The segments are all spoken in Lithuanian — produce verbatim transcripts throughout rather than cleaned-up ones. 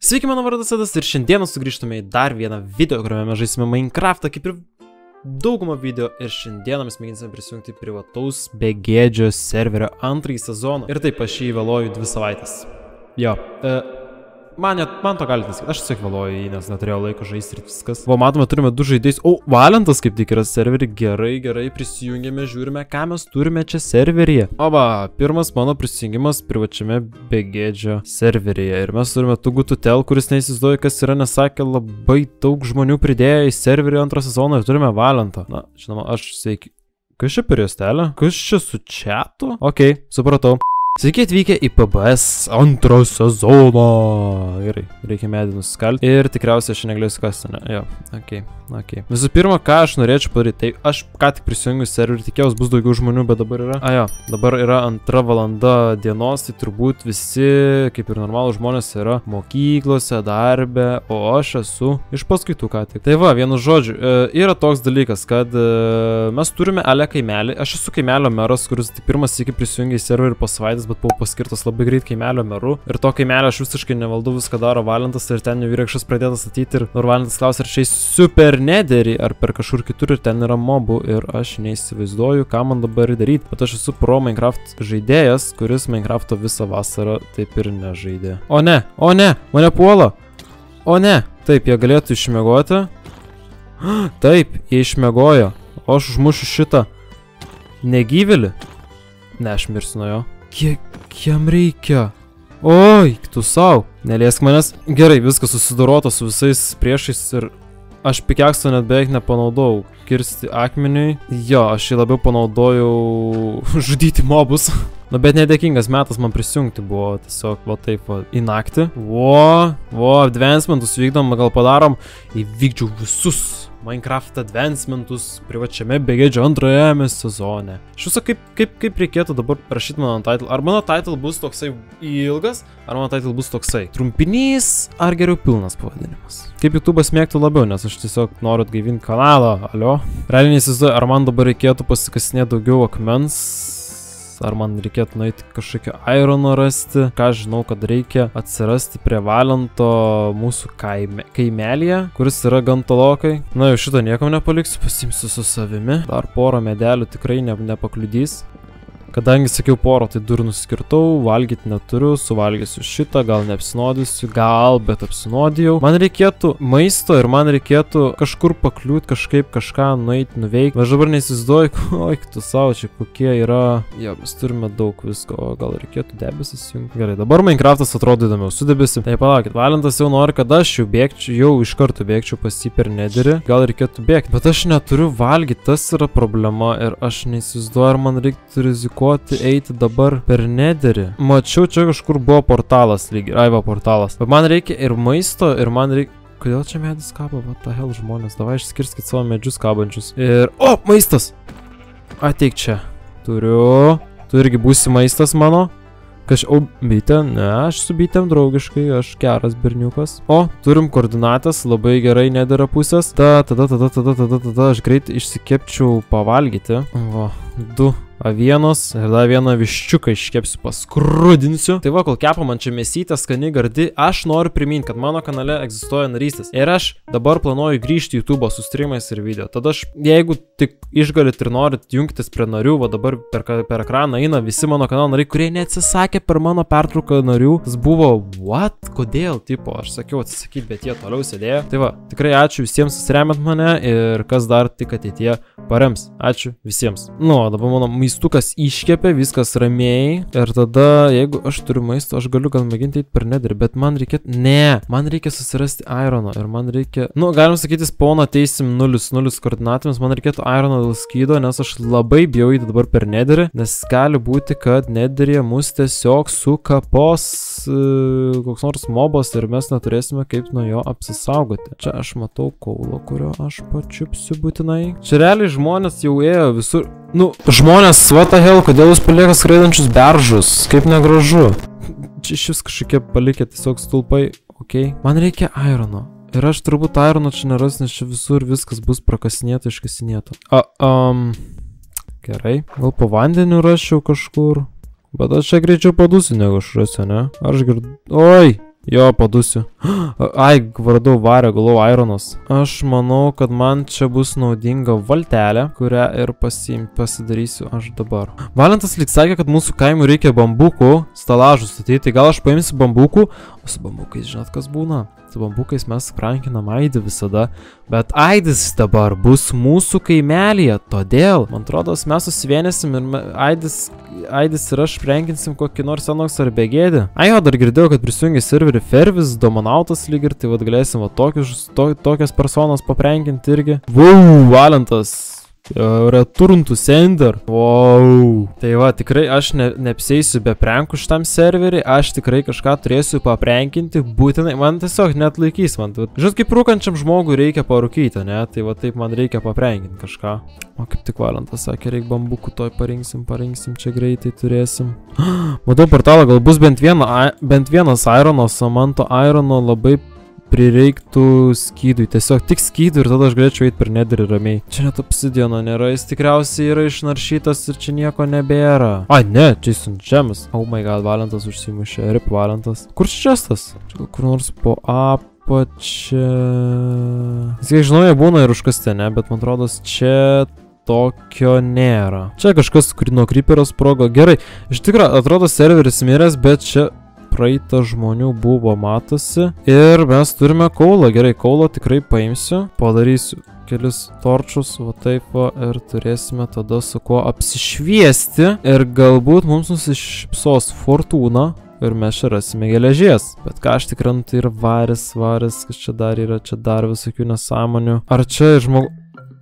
Sveiki, mano vardas Adas ir šiandieną sugrįžtume į dar vieną video, kuriame mes žaisime Minecraftą, kaip ir daugumą video, ir šiandieną mes mėginsime prisijungti privataus begėdžio serverio antrąjį sezoną. Ir taip, aš jį vėluoju dvi savaitės. Jo, e, man, net, man to galite sakyti, aš tiesiog vėluoju jį, nes neturėjau laiko žaisti ir viskas. O, matome, turime du žaidėjus. O, Valentas kaip tik yra serverį, gerai, gerai, prisijungėme, žiūrime, ką mes turime čia serveryje. O, va, pirmas mano prisijungimas privačiame begėdžio serveryje. Ir mes turime Tugų Tutel, kuris neįsivaizduoja, kas yra, nesakė, labai daug žmonių pridėjo į serverį antrą sezoną ir turime Valentą. Na, žinoma, aš sveiki. Kas čia per juostelę? Kas čia su chatu? Okei, supratau. Sveiki atvykę į P B S antrą sezoną. Gerai, reikia medį nusiskalti. Ir tikriausiai aš negalėsiu kasti, ne? Jo, okei, okei. Visų pirma, ką aš norėčiau padaryti, tai aš ką tik prisijungiu serverį, tikėjausi bus daugiau žmonių, bet dabar yra... A jo, dabar yra antra valanda dienos, tai turbūt visi, kaip ir normalų žmonės, yra mokyklose, darbe, o aš esu iš paskaitų ką tik. Tai va, vienu žodžiu, e, yra toks dalykas, kad e, mes turime ale kaimelį. Aš esu kaimelio meras, kuris tik pirmas iki prisijungia į serverį po savaitės, bet buvau paskirtas labai greit kaimelio meru. Ir to kaimelio aš visiškai nevaldau, viską daro Valentas ir ten jau yra kažkas pradėtas statyti. Ir nors Valentas klausia, ar čia super nederį, ar per kažkur kitur, ir ten yra mobų. Ir aš neįsivaizduoju, ką man dabar daryti. Bet aš esu pro Minecraft žaidėjas, kuris Minecrafto visą vasarą taip ir nežaidė. O ne, o ne, mane puola. O ne, taip, jie galėtų išmiegoti. Taip, jie išmiegojo. O aš užmušiu šitą negyvėlį. Ne, aš mirsiu nuo jo. Kiek jam reikia? Oi, tu savo. Neliesk manęs. Gerai, viskas susidorota su visais priešais ir aš pikeksą net beveik nepanaudojau. Kirsti akmeniui. Jo, aš jį labiau panaudojau žudyti mobus. Nu, bet nedėkingas metas man prisijungti buvo tiesiog, va taip, va, į naktį. Vo, vo, advancementus vykdom, gal padarom. Įvykdžiau visus Minecraft advancementus privačiame begėdžio antrajame sezone. Iš viso, kaip, kaip, kaip reikėtų dabar rašyti mano title? Ar mano title bus toksai ilgas, ar mano title bus toksai trumpinys, ar geriau pilnas pavadinimas? Kaip YouTube'as mėgtų labiau, nes aš tiesiog noriu atgaivinti kanalą, alio. Realiai neįsivaizduoju, ar man dabar reikėtų pasikasinėti daugiau akmens, ar man reikėtų nueiti kažkokio irono rasti, ką žinau, kad reikia atsirasti prie Valento mūsų kaime, kaimelėje, kuris yra gan tolokai. Na, jau šito niekam nepaliksiu, pasimsiu su savimi. Dar porą medelių tikrai ne, nepakliudys. Kadangi sakiau porą, tai du ir nuskirtau, valgyti neturiu, suvalgysiu šitą, gal neapsinuodysiu, gal, bet apsinuodijau. Man reikėtų maisto ir man reikėtų kažkur pakliūti, kažkaip kažką nueiti, nuveikti. Aš dabar neįsivaizduoju, oi, tu savo čia kokie yra. Jo, mes turime daug visko, o gal reikėtų debesis jungti. Gerai, dabar Minecraftas atrodo įdomiau su debesim. Tai palaukit, Valentas jau nori, kad aš jau bėgčiau, jau iš karto bėgčiau pas jį per nederį. Gal reikėtų bėgti, bet aš neturiu valgyti, tas yra problema ir aš neįsivaizduoju, ar man reiktų rizikuoti eiti dabar per nederį. Mačiau, čia kažkur buvo portalas lygiai. Ai, va, portalas. Bet man reikia ir maisto, ir man reikia... Kodėl čia medis kabo? What the hell, žmonės? Davai išskirskit savo medžius kabančius. Ir... O, maistas! Ateik čia. Turiu. Tu irgi būsi maistas mano. Kaž... O, bitė? Ne, aš su bitėm draugiškai. Aš geras berniukas. O, turim koordinatės. Labai gerai nedėra pusės. Ta, tada, tada, tada, tada, tada. Aš greit išsikepčiau pavalgyti. Va, du avienos ir dar vieną viščiuką iškepsiu, paskrudinsiu. Tai va, kol kepa man čia mėsytė, skani, gardi, aš noriu priminti, kad mano kanale egzistuoja narystės. Ir aš dabar planuoju grįžti į YouTube su streamais ir video. Tada aš, jeigu tik išgalit ir norit jungtis prie narių, va dabar per, per ekraną eina visi mano kanalo nariai, kurie neatsisakė per mano pertrauką narių. Tas buvo, what? Kodėl? Tipo, aš sakiau atsisakyti, bet jie toliau sėdėjo. Tai va, tikrai ačiū visiems, kas remiat mane ir kas dar tik ateityje parems. Ačiū visiems. Nu, dabar mano maistukas iškepė, viskas ramiai. Ir tada, jeigu aš turiu maisto, aš galiu gal mėginti eiti per nederį, bet man reikėtų... Ne, man reikia susirasti irono ir man reikia... Nu, galim sakyti, spawną teisim nulis nulis koordinatėmis, man reikėtų irono dėl skydo, nes aš labai bijau eiti dabar per nederį, nes gali būti, kad nederėje mus tiesiog sukapos uh, koks nors mobas ir mes neturėsime kaip nuo jo apsisaugoti. Čia aš matau kaulo, kurio aš pačiupsiu būtinai. Čia realiai žmonės jau ėjo visur... Nu, žmonės, what the hell, kodėl jūs palieka skraidančius beržus? Kaip negražu. Čia šis kažkokie palikė tiesiog stulpai. Ok. Man reikia irono. Ir aš turbūt irono čia neras, nes čia visur viskas bus prakasinėta, iškasinėta. A, um, gerai. Gal po vandeniu rašiau kažkur. Bet aš čia greičiau padusiu, negu aš rasiu, ne? Aš girdu... Oi! Jo, padusiu. Ai, vardau vario, galau Ironas. Aš manau, kad man čia bus naudinga valtelė, kurią ir pasiim, pasidarysiu aš dabar. Valentas lyg sakė, kad mūsų kaimui reikia bambukų, stalažų statyti. Gal aš paimsiu bambukų? O su bambukais žinot, kas būna? Su bambukais mes prankinam Aidį visada. Bet Aidis dabar bus mūsų kaimelėje. Todėl, man atrodo, mes susivienysim ir Aidis, Aidis ir aš prankinsim kokį nors Enoks ar Begėdį. Ai, jo, dar girdėjau, kad prisijungia serverį Fervis, Domanautas lyg ir, tai vad galėsim va tokius, to, tokias personas paprankinti irgi. Vau, Valentas. Return to sender. Wow. Tai va, tikrai aš ne, neapseisiu be prankų šitam serverį. Aš tikrai kažką turėsiu paprankinti. Būtinai, man tiesiog net laikys. Man, žinot, kaip rūkančiam žmogui reikia parūkyti, ne? Tai va taip man reikia paprankinti kažką. O kaip tik Valentas sakė, reikia bambukų toj parinksim, parinksim, čia greitai turėsim. Matau portalą, gal bus bent, viena, bent vienas Ironas, o man to Irono labai prireiktų skydui, tiesiog tik skydui ir tada aš galėčiau eiti per Netherį ramiai. Čia net obsidiano nėra, jis tikriausiai yra išnaršytas ir čia nieko nebėra. Ai, ne, Jason Gems. Oh my god, Valentas užsimušė, rip Valentas. Kur čia tas? Čia gal kur nors po apačia. Jis, kiek žinau, jie būna ir užkasti, ne, bet man atrodo, čia tokio nėra. Čia kažkas, kurį nuo creeperio sprogo. Gerai, iš tikrųjų, atrodo serveris miręs, bet čia praeitą žmonių buvo matosi. Ir mes turime kaulą. Gerai, kaulą tikrai paimsiu. Padarysiu kelis torčus, va taip va, ir turėsime tada su kuo apsišviesti. Ir galbūt mums nusišypsos fortūna. Ir mes čia rasime geležies. Bet ką aš tikrai, tai yra varis, varis, kas čia dar yra, čia dar visokių nesąmonių. Ar čia žmog...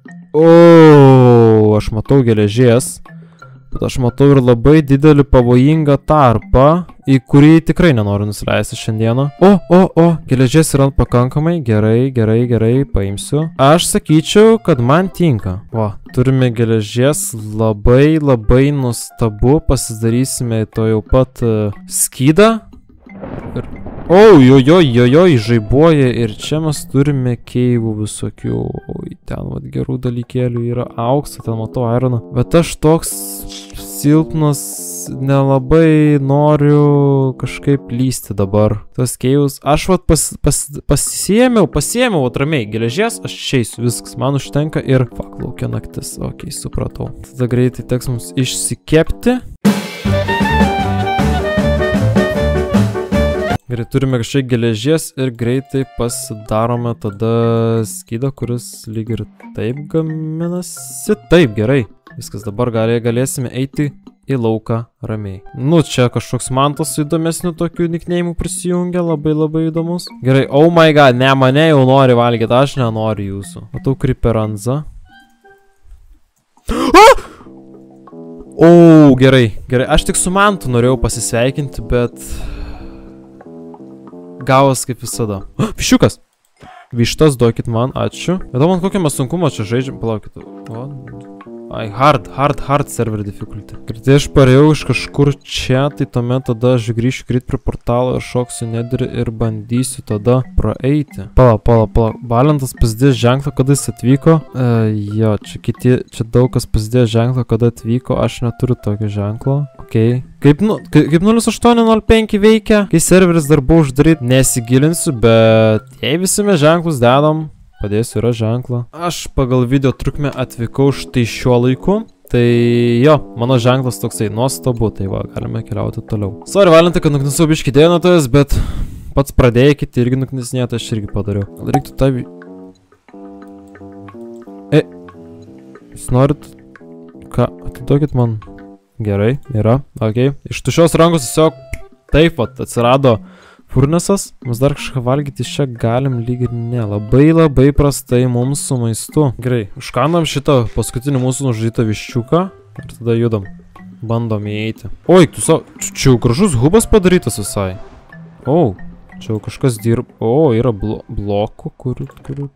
O, aš matau geležies. Bet aš matau ir labai didelį pavojingą tarpą, į kurį tikrai nenoriu nusileisti šiandieną. O, o, o, geležies yra pakankamai, gerai, gerai, gerai, paimsiu. Aš sakyčiau, kad man tinka. Va, turime geležies, labai, labai nuostabu, pasidarysime to jau pat uh, skydą. Ir... O, jo, jo, jo, jo, žaibuoja ir čia mes turime keivų visokių. O, ten, vat, gerų dalykėlių yra auksą, ten matau ironą. Bet aš toks silpnas, nelabai noriu kažkaip lysti dabar. Tas keivus, aš vat pas, pas, pasiėmiau, pasiėmiau atramiai geležies, aš išeisiu, viskas, man užtenka ir... Fuck, laukia naktis, okei, supratau. Tada greitai teks mums išsikepti. Gerai, turime kažkiek geležies ir greitai pasidarome tada skydą, kuris lyg ir taip gaminasi. Taip, gerai. Viskas, dabar gali, galėsime eiti į lauką ramiai. Nu, čia kažkoks mantas su įdomesniu tokiu nikneimu prisijungia, labai labai įdomus. Gerai, oh my god, ne, mane jau nori valgyti, aš nenoriu jūsų. Matau creeperanzą. Ah! O, gerai, gerai, aš tik su mantu norėjau pasisveikinti, bet... Gavas kaip visada. Viščiukas. Vištas duokit man, ačiū. Bet man kokią mes sunkumą čia žaidžiam. Palaukit. O. Ai, hard, hard, hard server difficulty. Ir tai aš parėjau iš kažkur čia, tai tuomet tada aš grįšiu greit prie portalo ir šoksiu Netherį ir bandysiu tada praeiti. Pala, pala, pala. Valentas pasidės ženklą, kada jis atvyko. E, jo, čia kiti, čia daug kas pasidės ženklą, kada atvyko. Aš neturiu tokio ženklo. Okay. Kaip, nu, kaip nulis aštuoni nulis penki veikia, kai serveris dar buvo uždaryt, nesigilinsiu, bet jei visi mes ženklus dedam, padėsiu yra ženklą. Aš pagal video trukmę atvykau štai šiuo laiku, tai jo, mano ženklas toksai nuostabu, tai va, galime keliauti toliau. Sorry, Valentai, kad nuknisau biškį dėnotojas, bet pats pradėjai, kiti irgi nuknisnėti, aš irgi padariau. Gal reiktų tą... E, jūs norit... Ką, atiduokit man... Gerai, yra, okei. Okay. Iš tušios rankos tiesiog taip vat atsirado furnesas. Mes dar kažką valgyti iš čia galim lyg ir ne. Labai labai prastai mums su maistu. Gerai, užkandam šitą paskutinį mūsų nužudytą viščiuką. Ir tada judam. Bandom įeiti. Oi, tu savo... Čia jau gražus hubas padarytas visai. O, čia jau kažkas dirb... O, yra blo... blokų, kurių... kurių...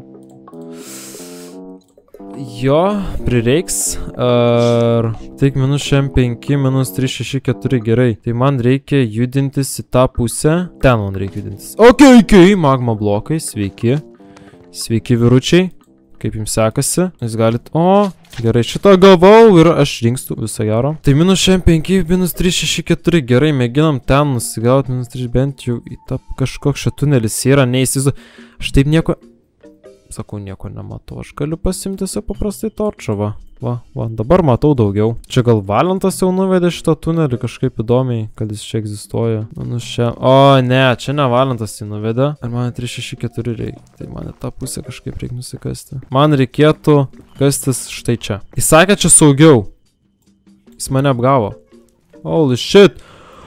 Jo, prireiks. Ar... Tik minus šem penki, minus trys šeši keturi, gerai. Tai man reikia judintis į tą pusę. Ten man reikia judintis. Ok, ok, magma blokai, sveiki. Sveiki, vyručiai. kaip jums sekasi. Jūs galit... O, gerai, šitą gavau ir aš ringstu visą gero. Tai minus šem penki, minus trys šeši keturi. Gerai, mėginam ten nusigauti. Minus trys bent jau į tą kažkoks šitunelis yra. Neįsizu. Aš taip nieko... Sakau, nieko nematau. Aš galiu pasimti tiesiog paprastai torčą, va. Va, va, dabar matau daugiau. Čia gal Valentas jau nuvedė šitą tunelį kažkaip įdomiai, kad jis čia egzistuoja. Minus šia... O, ne, čia ne Valentas jį nuvedė. Ir man trys šeši keturi reikia. Tai man tą pusę kažkaip reikia nusikasti. Man reikėtų kastis štai čia. Jis sakė, čia saugiau. Jis mane apgavo. Holy shit.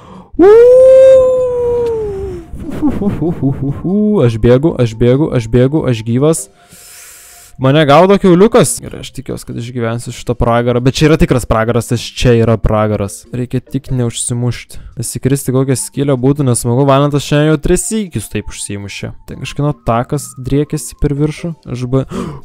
Aš bėgu, aš bėgu, aš bėgu, aš gyvas. Mane gaudo kiauliukas. Gerai, aš tikiuosi, kad išgyvensiu šitą pragarą. Bet čia yra tikras pragaras, tas čia yra pragaras. Reikia tik neužsimušti. Įsikristi kokią skylę būtų nesmagu. Valentas šiandien jau tris sykius taip užsimušė. Tai kažkino takas driekėsi per viršų. Aš ba...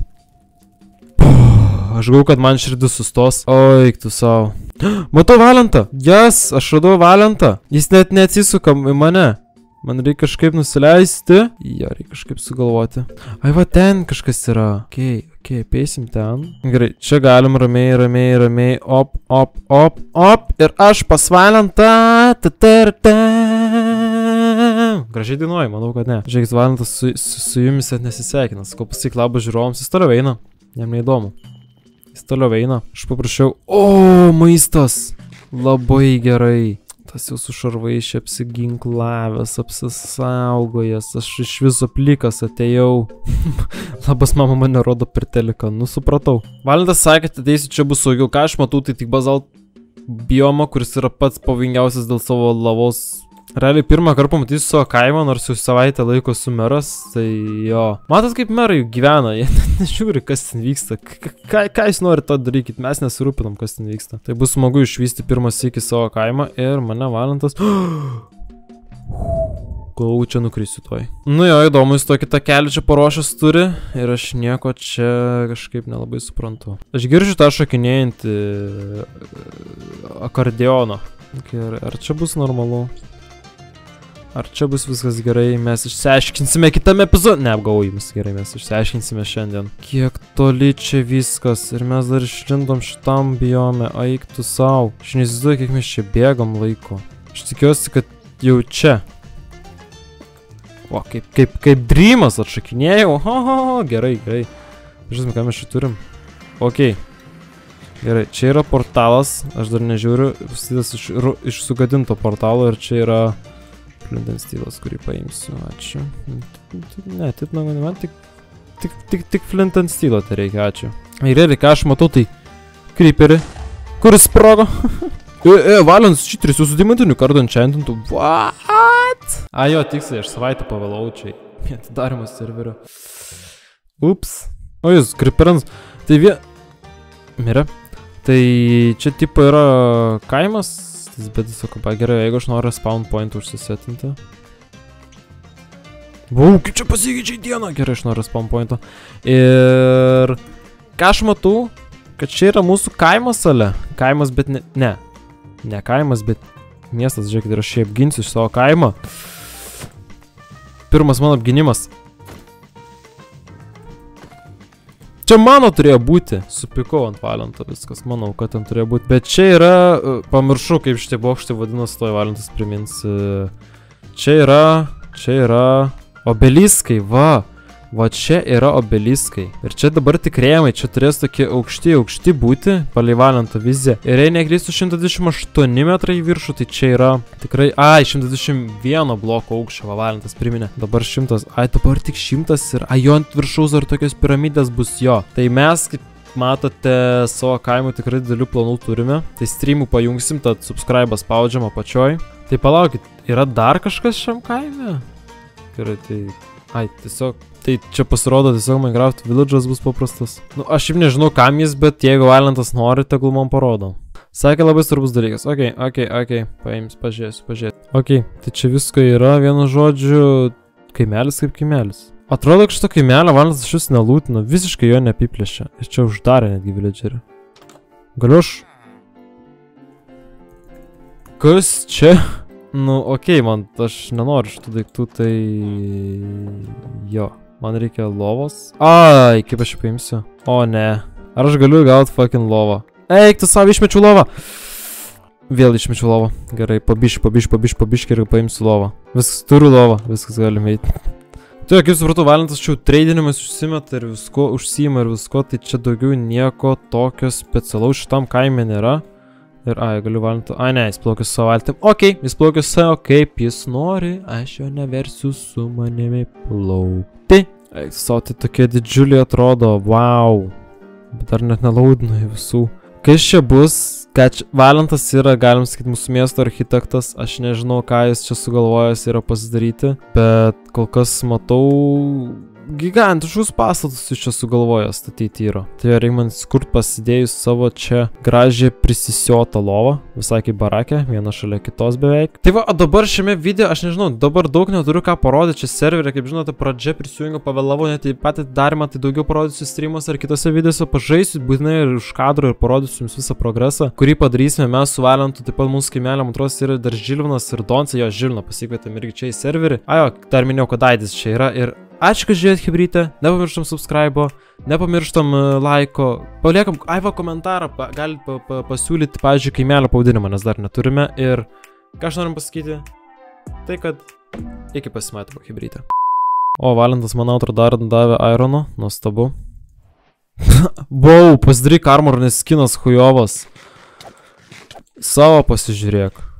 Aš gau, kad man širdis sustos. Oi, tu savo. Matau Valentą. Jas, yes, aš radau Valentą. Jis net neatsisuka į mane. Man reikia kažkaip nusileisti. Jo, reikia kažkaip sugalvoti. Ai, va, ten kažkas yra. Okei, okei, peisim ten. Gerai, čia galim ramiai, ramiai, ramiai. Op, op, op, op. Ir aš pas Valentą. Gražiai dainuoju, manau, kad ne. Žiūrėkit, Valentas su, su, su jumis net nesisveikina. Sakau, pasakyk labą žiūrovams. Jis toliau eina. Jam neįdomu. Jis toliau eina. Aš paprašiau. O, maistas. Labai gerai. Tas jau su šarvais čia apsiginklavęs, apsisaugojęs, aš iš viso plikas atėjau. Labas, mama mane rodo per teliką, nu supratau. Valentas sakė, kad ateisiu čia bus saugiau, ką aš matau, tai tik bazalt biomą, kuris yra pats pavojingiausias dėl savo lavos. Realiai pirmą kartą pamatysiu savo kaimą, nors jau savaitę laiko su meras, tai jo. Matot, kaip merai gyvena, jie net nežiūri, kas ten vyksta. Ką, ką jūs nori to darykit, mes nesirūpinam, kas ten vyksta. Tai bus smagu išvysti pirmą sykį savo kaimą ir mane Valentas... Galvau, čia nukrisiu toj. Nu jo, įdomu, jis tokį takelį čia paruošęs turi ir aš nieko čia kažkaip nelabai suprantu. Aš girdžiu tą šokinėjantį akordeoną. Ar čia bus normalu? Ar čia bus viskas gerai, mes išsiaiškinsime kitame epizode. Ne, apgavau jums gerai, mes išsiaiškinsime šiandien. Kiek toli čia viskas ir mes dar išlindom šitam biome, eik tu sau. Aš neįsivaizduoju, kiek mes čia bėgam laiko. Aš tikiuosi, kad jau čia. O, kaip, kaip, kaip Dreamas atšakinėjau. Ho, ho, ho, gerai, gerai. Žiūrėsime, ką mes čia turim. Ok. Gerai, čia yra portalas, aš dar nežiūriu. Pasidas iš, iš sugadinto portalo ir čia yra... Flint and Steelas, kurį paimsiu, ačiū. Ne, taip, nu, man tik, tik, tik, tik Flint and Steelo tai reikia, ačiū. Ir reikia, aš matau, tai Creeperį, kuris sprogo. e, e, Valens šitris, jūsų dimantinių kartų enchantintų. What? A, jo, tiksliai, aš savaitę pavėlau čia. Atidarimas serverio. Ups. O, jūs, Creeperans. Tai vie... Mirė. Tai čia tipo yra kaimas. Bet jis sako, gerai, jeigu aš noriu spawn point užsisetinti. Vau, kaip čia pasikeičia į dieną. Gerai, aš noriu spawn pointo. Ir... Ką aš matau? Kad čia yra mūsų kaimas ale. Kaimas, bet ne... Ne. Ne kaimas, bet miestas. Žiūrėkit, ir aš čia apginsiu iš savo kaimą. Pirmas mano apginimas. Čia mano turėjo būti. Supikau ant Valento viskas. Manau, kad ten turėjo būti. Bet čia yra... Pamiršau, kaip šitie bokštai vadinosi, toj Valentas primins. Čia yra... Čia yra... Obeliskai, va. Va čia yra obeliskai. Ir čia dabar tik rėmai. Čia turės tokie aukšti, aukšti būti. Palei Valento viziją. Ir jei negrįstų šimtas dvidešimt aštuoni metrai į viršų, tai čia yra tikrai... Ai, šimtas dvidešimt vienas bloko aukščio, va Valentas priminė. Dabar šimtas. Ai, dabar tik šimtas ir... Ai, jo ant viršaus ar tokios piramidės bus jo. Tai mes, kaip matote, savo kaimų tikrai didelių planų turime. Tai streamų pajungsim, tad subscribe spaudžiam apačioj. Tai palaukit, yra dar kažkas šiam kaime? Gerai, tai... Ai, tiesiog... Tai čia pasirodo tiesiog Minecraft Village'as bus paprastas. Nu, aš šiaip nežinau kam jis, bet jeigu Valentas nori, tegul man parodo. Sakė labai svarbus dalykas. Ok, ok, ok. Paims, pažiūrėsiu, pažiūrėsiu. Ok, tai čia visko yra, vienu žodžiu, kaimelis kaip kaimelis. Atrodo, kad šito kaimelio Valentas šis nelūtino, visiškai jo neapiplėšė. Ir čia uždarė netgi villagerį. Galiu aš... Kas čia? Nu, ok, man, aš nenoriu šitų daiktų, tai... Jo. Man reikia lovos. Ai, kaip aš jį paimsiu? O ne. Ar aš galiu gauti fucking lovą? Eik, tu savo išmečiu lovą. Vėl išmečiu lovą. Gerai, pabiški, pabiški, pabiški, pabiški ir paimsiu lovą. Viskas, turiu lovą. Viskas galime eiti. Tu, kaip supratau, Valentas čia treidinimas užsimeta ir visko užsima ir visko, tai čia daugiau nieko tokio specialaus šitam kaime nėra. Ir, ai, galiu Valentą, ai ne, jis plaukia su savo valtim. Okei, jis plaukia su savo, kaip jis nori, aš jo neversiu su manimi plaukti. Eik, savo, tai tokie didžiuliai atrodo, wow. Bet dar net nelaudinu visų. Kas čia bus, kad Valentas yra, galim sakyti, mūsų miesto architektas, aš nežinau, ką jis čia sugalvojęs yra pasidaryti, bet kol kas matau gigantiškus pastatus iš čia sugalvojęs statyti yra. Tai reikia man skurt pasidėjus savo čia gražią prisisiotą lovą, visai kaip barakė, viena šalia kitos beveik. Tai va, o dabar šiame video, aš nežinau, dabar daug neturiu ką parodyti čia serverį, kaip žinote, pradžia prisijungiau, pavėlavau, net į patį darimą, tai daugiau parodysiu streamuose ar kitose videose, pažaisiu būtinai ir už kadro ir parodysiu jums visą progresą, kurį padarysime mes su Valentu, taip pat mūsų kaimelė, man atrodo, yra dar Žilvinas ir Donce, jo Žilviną pasikvietėm irgi čia į serverį. Ajo, dar minėjau, kad Aidis čia yra ir ačiū, kad žiūrėt chebrytę, nepamirštam subscribe, nepamirštam laiko, paliekam, ai va, komentarą, pa, galite pa, pa, pasiūlyti, pavyzdžiui, kaimelio pavadinimą, nes dar neturime ir ką aš norim pasakyti, tai kad iki pasimatymo chebrytę. O, Valentas, man atrodo, dar davė Irono, nuostabu. Bau, pasidaryk armorinis skinas hujovas. Savo pasižiūrėk.